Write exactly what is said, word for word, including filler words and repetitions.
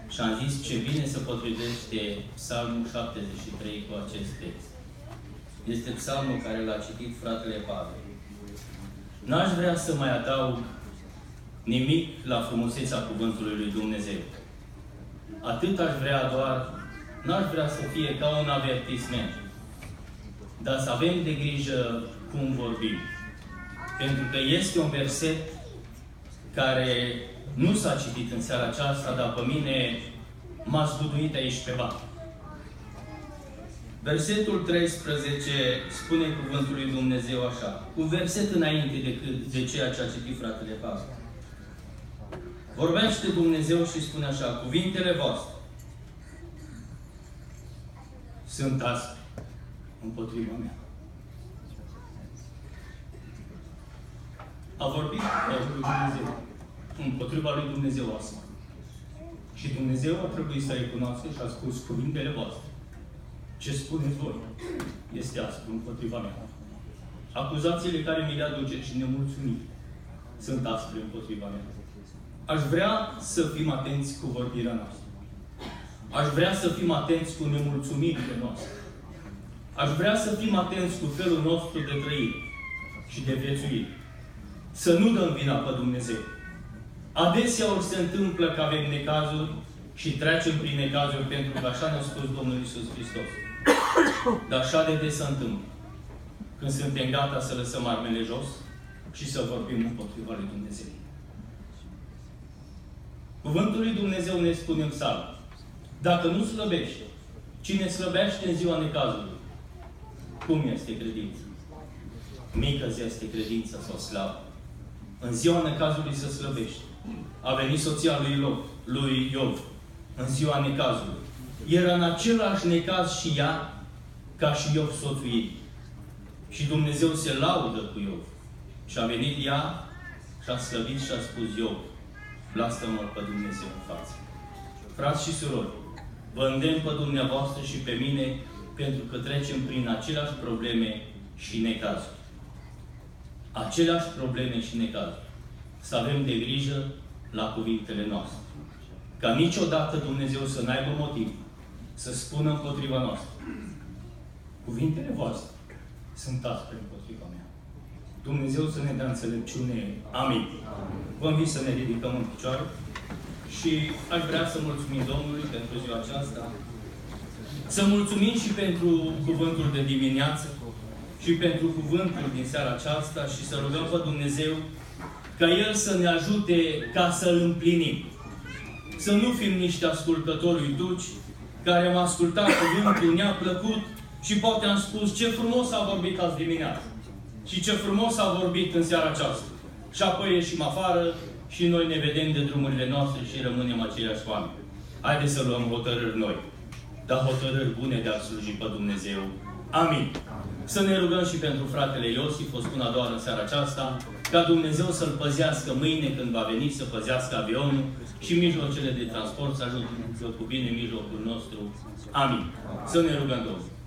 Și am zis ce bine se potrivește Psalmul șaptezeci și trei cu acest text. Este psalmul care l-a citit fratele Pavel. N-aș vrea să mai adaug nimic la frumusețea cuvântului lui Dumnezeu. Atât aș vrea doar, n-aș vrea să fie ca un avertisment, dar să avem de grijă cum vorbim. Pentru că este un verset care nu s-a citit în seara aceasta, dar pe mine m-a zguduit aici pe banc. Versetul treisprezece spune cuvântul lui Dumnezeu așa, un verset înainte decât de ceea ce a citit fratele Pavel. Vorbește Dumnezeu și spune așa, cuvintele voastre sunt aspre împotriva mea. A vorbit lui Dumnezeu împotriva lui Dumnezeu asta. Și Dumnezeu a trebuit să recunoască și a spus cuvintele voastre. Ce spuneți voi este aspru împotriva mea. Acuzațiile care mi le aduceți și nemulțumiri sunt aspre împotriva mea. Aș vrea să fim atenți cu vorbirea noastră. Aș vrea să fim atenți cu nemulțumirile noastre. Aș vrea să fim atenți cu felul nostru de trăire și de viețuire. Să nu dăm vina pe Dumnezeu. Adesea ori se întâmplă că avem necazuri și trecem prin necazuri pentru că așa ne-a spus Domnul Iisus Hristos. Dar așa de des se întâmplă. Când suntem gata să lăsăm armele jos și să vorbim împotriva lui Dumnezeu. Cuvântul lui Dumnezeu ne spune în psalm. Dacă nu slăbești, cine slăbește în ziua necazului, cum este credința? Mică zi este credința sau slavă. În ziua necazului să slăbești. A venit soția lui Iov, lui Iov în ziua necazului. Era în același necaz și ea ca și Iov soțul ei. Și Dumnezeu se laudă cu Iov. Și a venit ea și a slăvit și a spus Iov, blastă-mă pe Dumnezeu în față. Frați și surori, vă îndemn pe dumneavoastră și pe mine pentru că trecem prin aceleași probleme și necazuri. Aceleași probleme și necazuri. Să avem de grijă la cuvintele noastre. Ca niciodată Dumnezeu să n-aibă motiv să spună împotriva noastră. Cuvintele voastre sunt aspre împotriva mea. Dumnezeu să ne dea înțelepciune. Amin. Vă invit să ne ridicăm în picioare și aș vrea să mulțumim Domnului pentru ziua aceasta. Să mulțumim și pentru cuvântul de dimineață și pentru cuvântul din seara aceasta și să rugăm pe Dumnezeu ca El să ne ajute ca să-L împlinim. Să nu fim niște ascultători uituci care am ascultat cuvântul, ne-a plăcut și poate am spus ce frumos a vorbit azi dimineață și ce frumos a vorbit în seara aceasta. Și apoi ieșim afară și noi ne vedem de drumurile noastre și rămânem aceiași oameni. Haideți să luăm hotărâri noi, dar hotărâri bune de a sluji pe Dumnezeu. Amin. Să ne rugăm și pentru fratele Iosif, o spun a doua în seara aceasta, ca Dumnezeu să-l păzească mâine când va veni, să păzească avionul și mijloacele de transport, să ajute cu bine mijlocul nostru. Amin. Să ne rugăm Domnul.